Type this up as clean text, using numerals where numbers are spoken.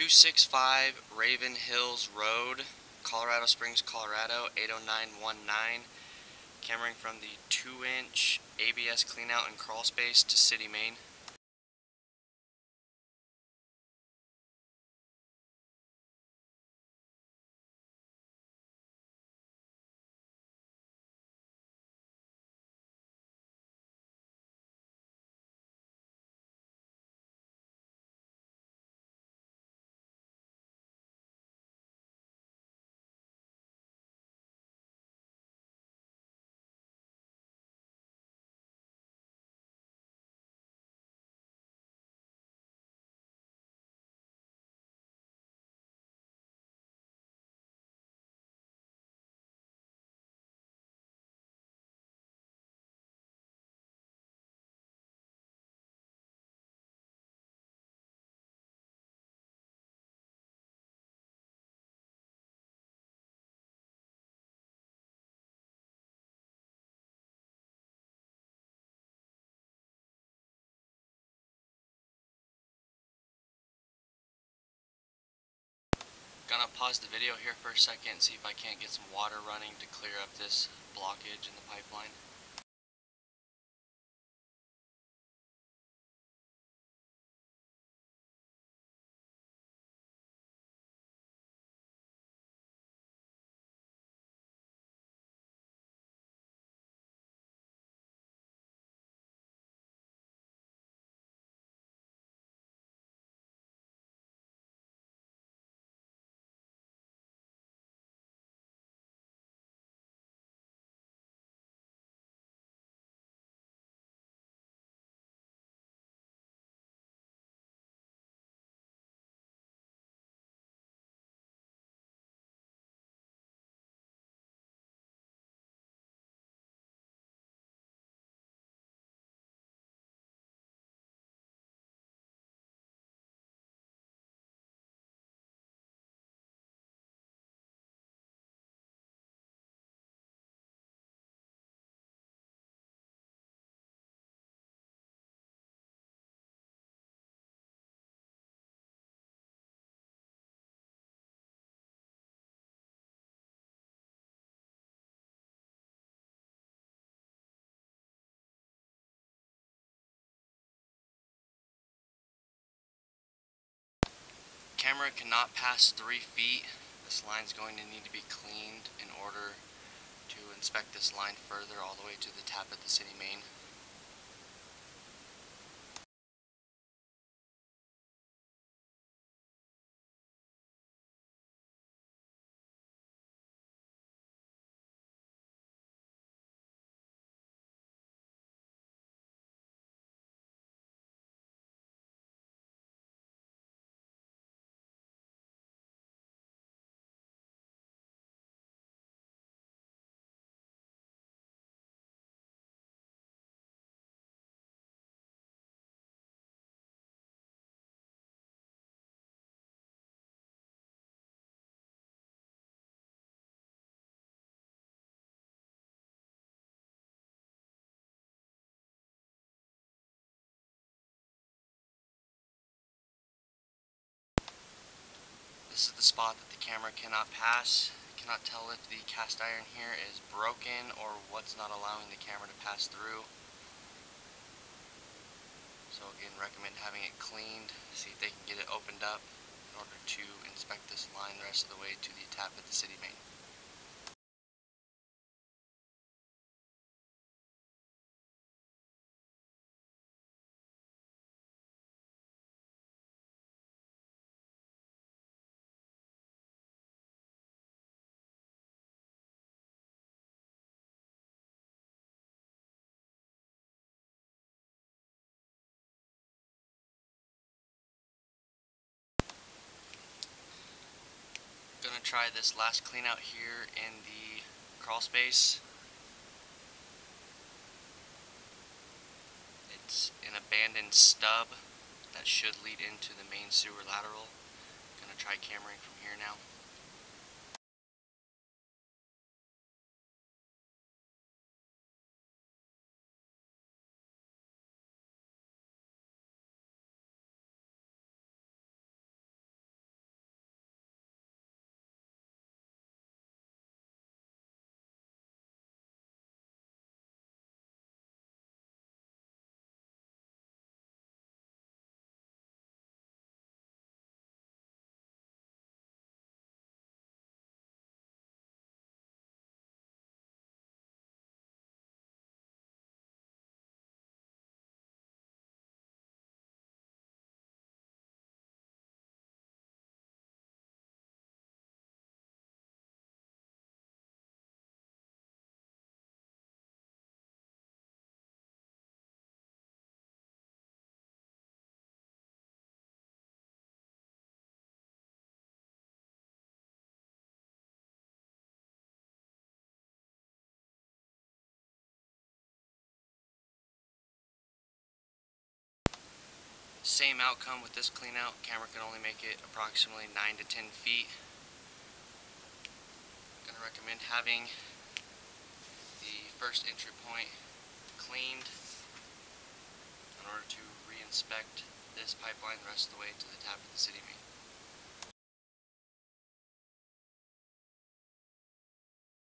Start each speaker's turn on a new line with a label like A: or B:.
A: 265 Raven Hills Road, Colorado Springs, Colorado, 80919. Cameraing from the 2-inch ABS cleanout and crawl space to city main. Gonna pause the video here for a second and see if I can't get some water running to clear up this blockage in the pipeline. Camera cannot pass 3 feet. This line's going to need to be cleaned in order to inspect this line further all the way to the tap at the city main. This is the spot that the camera cannot pass. I cannot tell if the cast iron here is broken or what's not allowing the camera to pass through. So again, recommend having it cleaned, see if they can get it opened up in order to inspect this line the rest of the way to the tap at the city main. Gonna try this last clean out here in the crawl space. It's an abandoned stub that should lead into the main sewer lateral. Gonna try cameraing from here now. Same outcome with this clean out. Camera can only make it approximately 9 to 10 feet. I'm going to recommend having the first entry point cleaned in order to re-inspect this pipeline the rest of the way to the tap of the city main.